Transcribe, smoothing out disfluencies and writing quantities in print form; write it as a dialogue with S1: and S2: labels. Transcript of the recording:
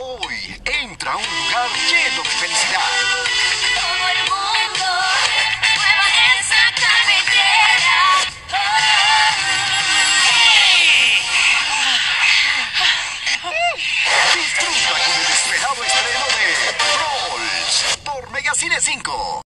S1: Hoy entra a un lugar lleno de felicidad.
S2: Todo el mundo mueva esa carretera.
S1: Disfruta con el esperado estreno de Trolls por Megacine 5.